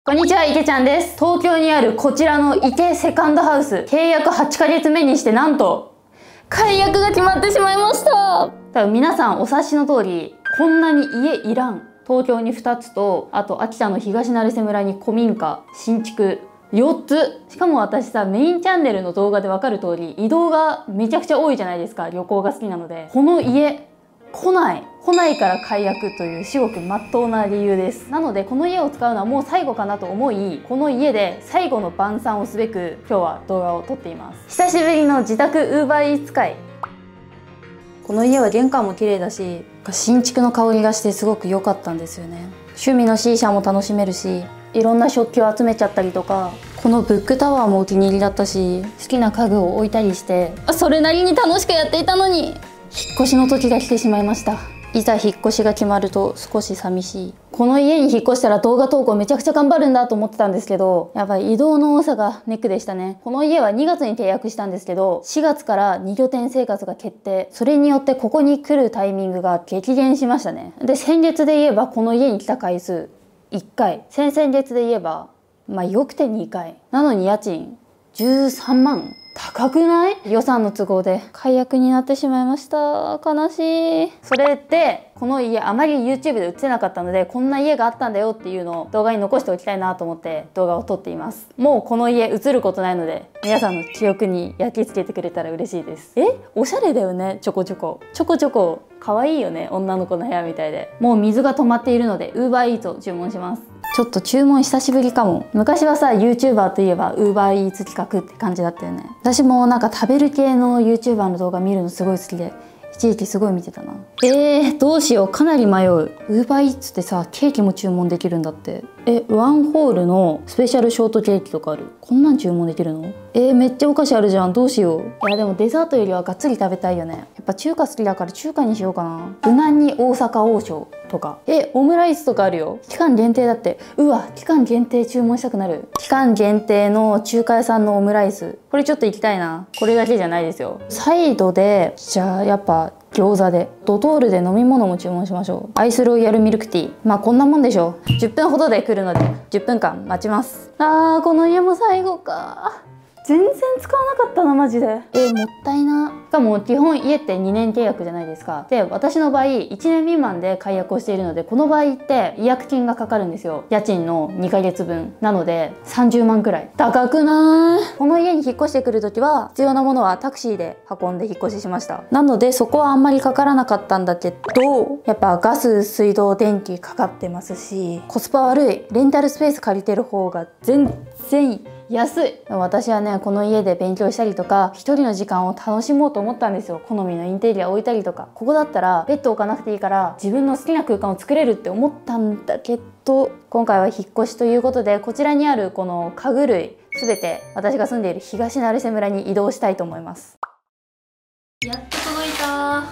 こんにちは、池ちゃんです。東京にあるこちらの池セカンドハウス、契約8ヶ月目にしてなんと、解約が決まってしまいました。多分皆さんお察しの通り、こんなに家いらん。東京に2つと、あと秋田の東成瀬村に古民家、新築、4つ。しかも私さ、メインチャンネルの動画でわかる通り、移動がめちゃくちゃ多いじゃないですか。旅行が好きなので。この家、来ないから解約という至極真っ当な理由です。なのでこの家を使うのはもう最後かなと思い、この家で最後の晩餐をすべく今日は動画を撮っています。久しぶりの自宅UberEats会。この家は玄関も綺麗だし、新築の香りがしてすごく良かったんですよね。趣味の C 社も楽しめるし、いろんな食器を集めちゃったりとか、このブックタワーもお気に入りだったし、好きな家具を置いたりして、それなりに楽しくやっていたのに、引っ越しの時が来てしまいました。いざ引っ越しが決まると少し寂しい。この家に引っ越したら動画投稿めちゃくちゃ頑張るんだと思ってたんですけど、やっぱり移動の多さがネックでしたね。この家は2月に契約したんですけど、4月から2拠点生活が決定。それによってここに来るタイミングが激減しましたね。で、先月で言えばこの家に来た回数1回。先々月で言えば、よくて2回。なのに家賃13万。高くない？予算の都合で解約になってしまいました。悲しい。それでこの家あまり YouTube で売ってなかったので、こんな家があったんだよっていうのを動画に残しておきたいなと思って動画を撮っています。もうこの家映ることないので、皆さんの記憶に焼き付けてくれたら嬉しいです。おしゃれだよね。ちょこちょこ可愛いよね。女の子の部屋みたいで。もう水が止まっているので UberEats を注文します。ちょっと注文久しぶりかも。昔はさ、YouTuber といえば UberEats 企画って感じだったよね。私もなんか食べる系の YouTuber の動画見るのすごい好きで、一時期すごい見てたな。どうしよう、かなり迷う。UberEats ってさ、ケーキも注文できるんだって。ワンホールのスペシャルショートケーキとかある。こんなん注文できるの？めっちゃお菓子あるじゃん。どうしよう。いやでもデザートよりはがっつり食べたいよね。やっぱ中華好きだから中華にしようかな。無難に大阪王将とか。オムライスとかあるよ。期間限定だって。うわ、期間限定注文したくなる。期間限定の中華屋さんのオムライス。これちょっと行きたいな。これだけじゃないですよ。サイドで、じゃあやっぱ餃子で。ドトールで飲み物も注文しましょう。アイスロイヤルミルクティー。こんなもんでしょう。10分ほどで来るので、10分間待ちます。この家も最後か。全然使わなかったな、マジで。もったいな。しかも基本家って2年契約じゃないですか。で、私の場合1年未満で解約をしているので、この場合って違約金がかかるんですよ。家賃の2ヶ月分。なので30万くらい。高くない？この家に引っ越してくる時は必要なものはタクシーで運んで引っ越ししました。なのでそこはあんまりかからなかったんだけど、やっぱガス、水道、電気かかってますし、コスパ悪い。レンタルスペース借りてる方が全然安い。私はね、この家で勉強したりとか、一人の時間を楽しもうと思ったんですよ。好みのインテリア置いたりとか。ここだったらベッド置かなくていいから自分の好きな空間を作れるって思ったんだけど、今回は引っ越しということで、こちらにあるこの家具類全て私が住んでいる東成瀬村に移動したいと思います。やっと届いた。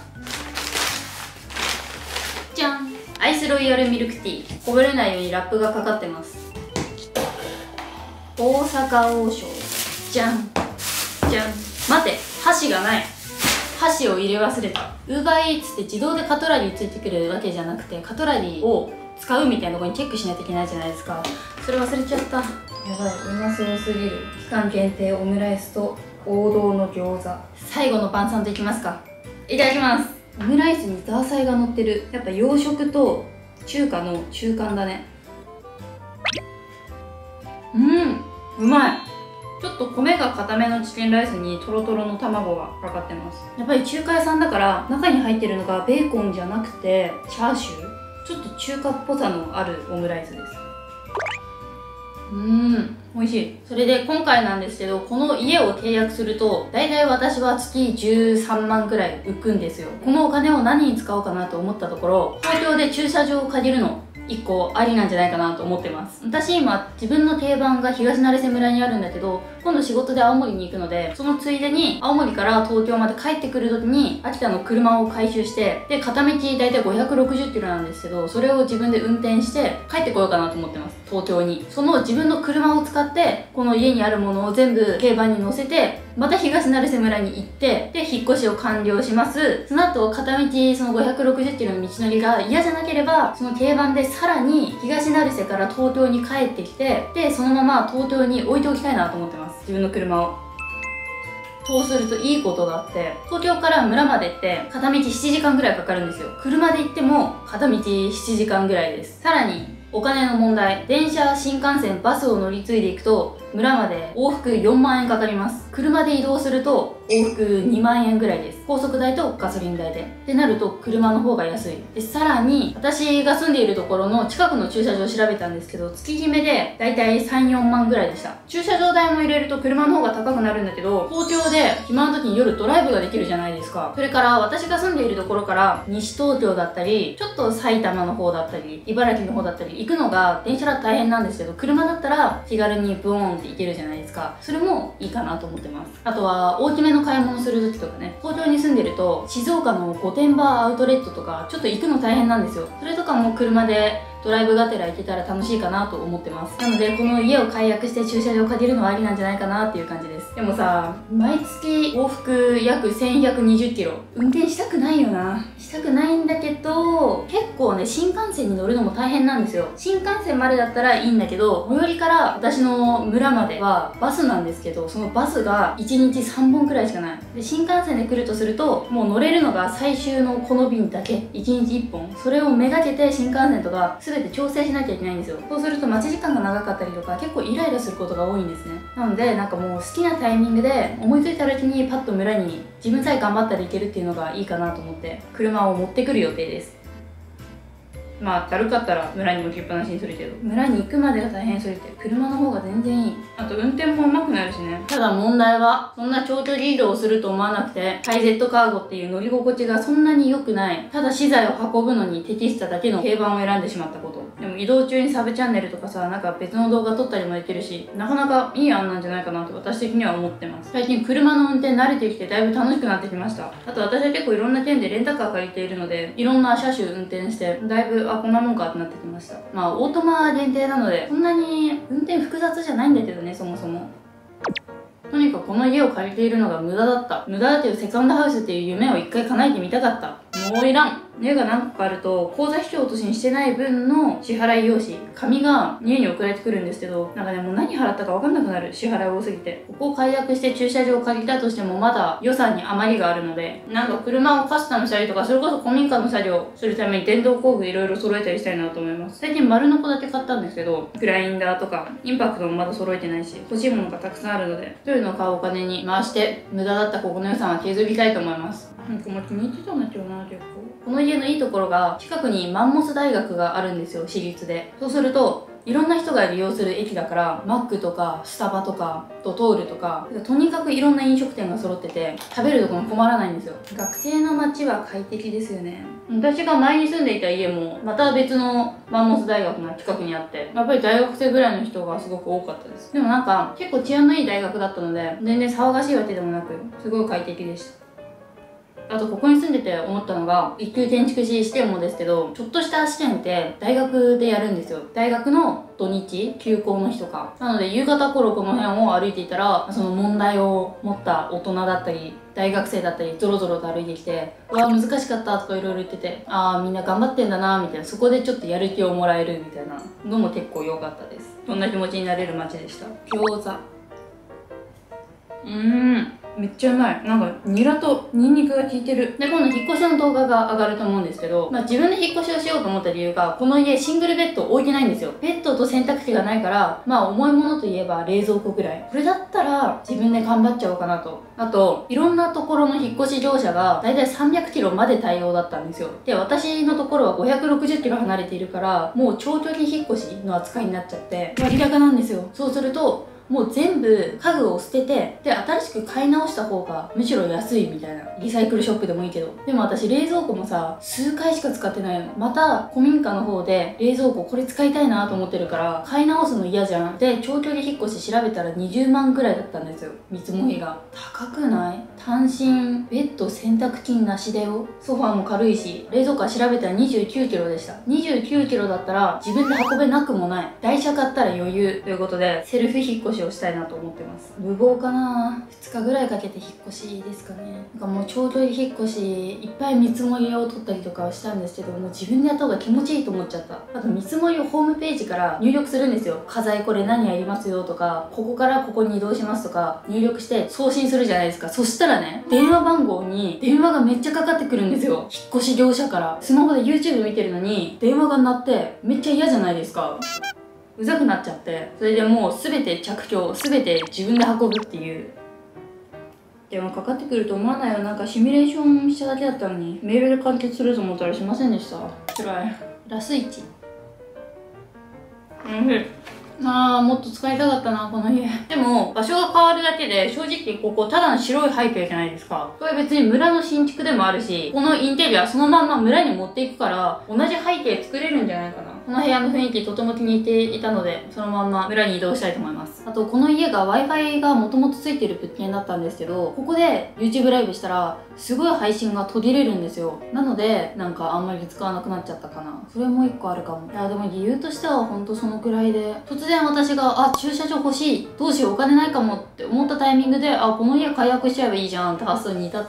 じゃん。アイスロイヤルミルクティー。こぼれないようにラップがかかってます。大阪王将。じゃんじゃん。待って、箸がない。箸を入れ忘れた。UberEatsって自動でカトラリーついてくるわけじゃなくて、カトラリーを使うみたいなところにチェックしないといけないじゃないですか。それ忘れちゃった。やばい、うまそうすぎる。期間限定オムライスと王道の餃子。最後の晩餐といきますか。いただきます。オムライスにザーサイが乗ってる。やっぱ洋食と中華の中間だね。うまい。ちょっと米が固めのチキンライスにトロトロの卵がかかってます。やっぱり中華屋さんだから中に入ってるのがベーコンじゃなくてチャーシュー。ちょっと中華っぽさのあるオムライスです。美味しい。それで今回なんですけど、この家を契約すると大体私は月13万くらい浮くんですよ。このお金を何に使おうかなと思ったところ、東京で駐車場を借りるの1個ありなんじゃないかなと思ってます。私今自分の定番が東成瀬村にあるんだけど、今度仕事で青森に行くので、そのついでに青森から東京まで帰ってくる時に秋田の車を回収して、で片道大体560キロなんですけど、それを自分で運転して帰ってこようかなと思ってます。 東京に。その自分の車を使ってこの家にあるものを全部軽バンに乗せて、また東成瀬村に行って、で引っ越しを完了します。その後片道その560キロの道のりが嫌じゃなければ、その軽バンでさらに東成瀬から東京に帰ってきて、でそのまま東京に置いておきたいなと思ってます、自分の車を。そうするといいことがあって、東京から村まで行って片道7時間ぐらいかかるんですよ。車で行っても片道7時間ぐらいです。さらにお金の問題、電車、新幹線、バスを乗り継いでいくと村まで往復4万円かかります。車で移動すると往復2万円ぐらいです。高速代とガソリン代で。ってなると車の方が安い。で、さらに私が住んでいるところの近くの駐車場を調べたんですけど、月決めでだいたい3、4万ぐらいでした。駐車場代も入れると車の方が高くなるんだけど、東京で暇な時に夜ドライブができるじゃないですか。それから私が住んでいるところから西東京だったり、ちょっと埼玉の方だったり、茨城の方だったり行くのが電車だと大変なんですけど、車だったら気軽にブーンって行けるじゃないですか。それもいいかなと思ってます。あとは大きめの買い物する時とかね、東京に住んでると静岡の御殿場アウトレットとかちょっと行くの大変なんですよ。それとかも車でドライブがてら行けたら楽しいかなと思ってます。なのでこの家を解約して駐車場を借りるのはありなんじゃないかなっていう感じです。でもさ、毎月往復約1120キロ運転したくないよな。したくないんだけど、結構ね新幹線に乗るのも大変なんですよ。新幹線までだったらいいんだけど、最寄りから私の村まではバスなんですけど、そのバスが1日3本くらいしかない。で新幹線で来るとすると、もう乗れるのが最終のこの便だけ、1日1本。それをめがけて新幹線とか全て調整しなきゃいけないんですよ。そうすると待ち時間が長かったりとか、結構イライラすることが多いんですね。なのでなんかもう好きなタイミングで思いついた時にパッと村に自分さえ頑張ったら行けるっていうのがいいかなと思って車を持ってくる予定です。まあだるかったら村に置きっぱなしにするけど、村に行くまでが大変すぎて車の方が全然いい。あと運転も上手くなるしね。ただ問題はそんな長距離移動をすると思わなくて、ハイゼットカーゴっていう乗り心地がそんなに良くない、ただ資材を運ぶのに適しただけの軽バンを選んでしまったこと。でも移動中にサブチャンネルとかさ、なんか別の動画撮ったりもできるし、なかなかいい案なんじゃないかなと私的には思ってます。最近車の運転慣れてきてだいぶ楽しくなってきました。あと私は結構いろんな県でレンタカー借りているので、いろんな車種運転してだいぶこんなもんかってなってきました。まあオートマ限定なのでそんなに運転複雑じゃないんだけどね、そもそも。とにかくこの家を借りているのが無駄だった。無駄だというセカンドハウスっていう夢を一回叶えてみたかった。もういらん。家が何個かあると口座引き落としにしてない分の支払い用紙、紙が家に送られてくるんですけど、なんかねもう何払ったか分かんなくなる。支払い多すぎて。ここを解約して駐車場を借りたとしてもまだ予算に余りがあるので、なんか車をカスタムしたりとか、それこそ古民家の作業するために電動工具いろいろ揃えたりしたいなと思います。最近丸のこだけ買ったんですけど、グラインダーとかインパクトもまだ揃えてないし、欲しいものがたくさんあるので、そういうのを買うお金に回して無駄だったここの予算は削りたいと思います。なんかもう気に入ってたんだけどな、結構。この家のいいところが近くにマンモス大学があるんですよ、私立で。そうするといろんな人が利用する駅だから、マックとかスタバとかドトールとか、とにかくいろんな飲食店が揃ってて食べるところも困らないんですよ。学生の街は快適ですよね。私が前に住んでいた家もまた別のマンモス大学が近くにあって、やっぱり大学生ぐらいの人がすごく多かったです。でもなんか結構治安のいい大学だったので、全然騒がしいわけでもなくすごい快適でした。あとここに住んでて思ったのが、一級建築士試験もですけど、ちょっとした試験って大学でやるんですよ。大学の土日休校の日とかなので、夕方頃この辺を歩いていたら、その問題を持った大人だったり大学生だったりゾロゾロと歩いてきて、うわ難しかったとかいろいろ言ってて、ああみんな頑張ってんだなみたいな、そこでちょっとやる気をもらえるみたいなのも結構良かったです。そんな気持ちになれる街でした。餃子めっちゃうまい。なんかニラとニンニクが効いてる。で今度引っ越しの動画が上がると思うんですけど、自分で引っ越しをしようと思った理由が、この家シングルベッド置いてないんですよ。ベッドと洗濯機がないから、重いものといえば冷蔵庫ぐらい。これだったら自分で頑張っちゃおうかなと。あといろんなところの引っ越し業者がだいたい300キロまで対応だったんですよ。で私のところは560キロ離れているから、もう長距離引っ越しの扱いになっちゃって割高なんですよ。そうするともう全部家具を捨てて、で、新しく買い直した方がむしろ安いみたいな。リサイクルショップでもいいけど。でも私冷蔵庫もさ、数回しか使ってないの。また古民家の方で冷蔵庫これ使いたいなと思ってるから、買い直すの嫌じゃん。で、長距離引っ越し調べたら20万ぐらいだったんですよ。見積もりが。高くない？単身、ベッド、洗濯機なしだよ。ソファーも軽いし、冷蔵庫は調べたら29キロでした。29キロだったら自分で運べなくもない。台車買ったら余裕ということで、セルフ引っ越しをしたいなと思ってます。無謀かな？ 2 日ぐらいかけて引っ越しですかね。なんかもう長距離引っ越し、いっぱい見積もりを取ったりとかはしたんですけど、もう自分でやった方が気持ちいいと思っちゃった。あと見積もりをホームページから入力するんですよ。家財これ何やりますよとか、ここからここに移動しますとか、入力して送信するじゃないですか。そしたらね、電話番号に電話がめっちゃかかってくるんですよ。引っ越し業者から。スマホで YouTube 見てるのに、電話が鳴ってめっちゃ嫌じゃないですか。うざくなっちゃって、それでもう全て着去、全て自分で運ぶっていう。電話かかってくると思わないよ。なんかシミュレーションしただけだったのに、メールで完結すると思ったらしませんでした。辛い。ラス1。もっと使いたかったな、この家。でも、場所が変わるだけで、正直ここただの白い背景じゃないですか。これ別に村の新築でもあるし、このインテリアそのまんま村に持っていくから、同じ背景作れるんじゃないかな。この部屋の雰囲気とても気に入っていたので、そのまんま村に移動したいと思います。あと、この家が Wi-Fi がもともとついてる物件だったんですけど、ここで YouTube ライブしたら、すごい配信が途切れるんですよ。なので、なんかあんまり使わなくなっちゃったかな。それも一個あるかも。いや、でも理由としてはほんとそのくらいで、突然私が、駐車場欲しい。どうしよう、お金ないかもって思ったタイミングで、この家解約しちゃえばいいじゃんって発想に至って、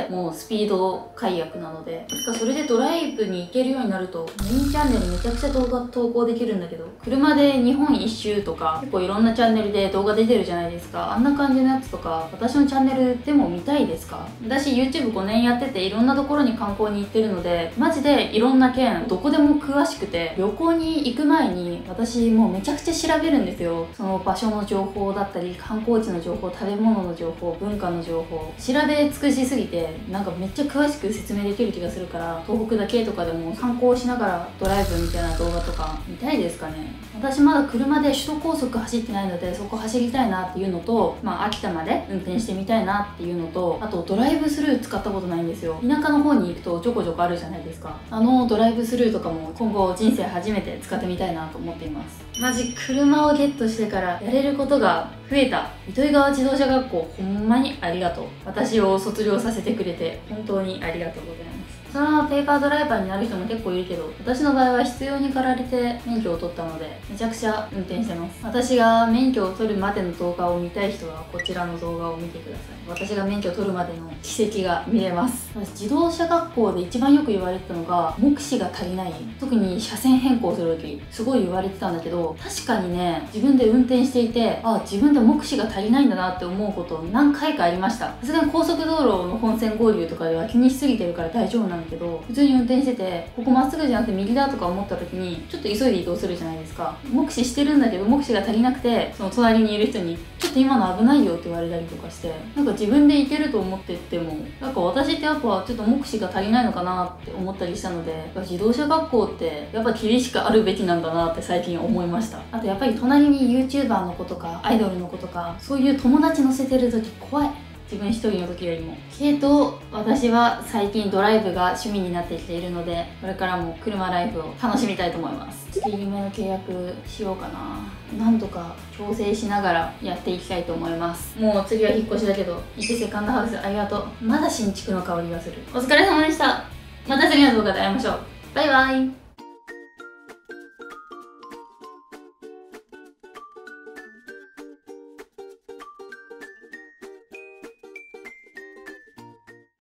もうスピード解約なので。てか、それでドライブに行けるようになると、メインチャンネルめちゃくちゃ動画投稿できるんだけど、車で日本一周とか、結構いろんなチャンネルで動画出てるじゃないですか。あんな感じのやつとか、私のチャンネルでも見たいですか？私 YouTube5 年やってて、いろんなところに観光に行ってるので、マジでいろんな県、どこでも詳しくて、旅行に行く前に、私もうめちゃくちゃ調べるんですよ。その場所の情報だったり、観光地の情報、食べ物の情報、文化の情報、調べ尽くしすぎて、なんかめっちゃ詳しく説明できる気がするから、東北だけとかでも観光しながらドライブみたいな動画とか見たいですかね。私まだ車で首都高速走ってないので、そこ走りたいなっていうのと、秋田まで運転してみたいなっていうのと、あとドライブスルー使ったことないんですよ。田舎の方に行くとちょこちょこあるじゃないですか。ドライブスルーとかも今後人生初めて使ってみたいなと思っています。マジ車をゲットしてからやれることが増えた。糸魚川自動車学校、ほんまにありがとう。私を卒業させてくれて本当にありがとうございます。そのままペーパードライバーになる人も結構いるけど、私の場合は必要に駆られて免許を取ったので、めちゃくちゃ運転してます。私が免許を取るまでの動画を見たい人はこちらの動画を見てください。私が免許を取るまでの奇跡が見れます。私自動車学校で一番よく言われてたのが、目視が足りない。特に車線変更する時すごい言われてたんだけど、確かにね、自分で運転していて、自分で目視が足りないんだなって思うこと何回かありました。さすがに高速道路の本線合流とかでは気にしすぎてるから大丈夫なんだけど、普通に運転してて、ここまっすぐじゃなくて右だとか思った時にちょっと急いで移動するじゃないですか。目視してるんだけど目視が足りなくて、その隣にいる人にちょっと今の危ないよって言われたりとかして、なんか自分で行けると思ってっても、なんか私ってやっぱちょっと目視が足りないのかなって思ったりしたので、自動車学校ってやっぱ厳しくあるべきなんだなって最近思いました。あとやっぱり隣に YouTuber の子とかアイドルの子とか、そういう友達乗せてる時怖い。自分一人の時よりも。けど私は最近ドライブが趣味になってきているので、これからも車ライフを楽しみたいと思います。月決めの契約しようかな。なんとか調整しながらやっていきたいと思います。もう次は引っ越しだけど、伊勢セカンドハウスありがとう。まだ新築の香りがする。お疲れ様でした。また次の動画で会いましょう。バイバイ。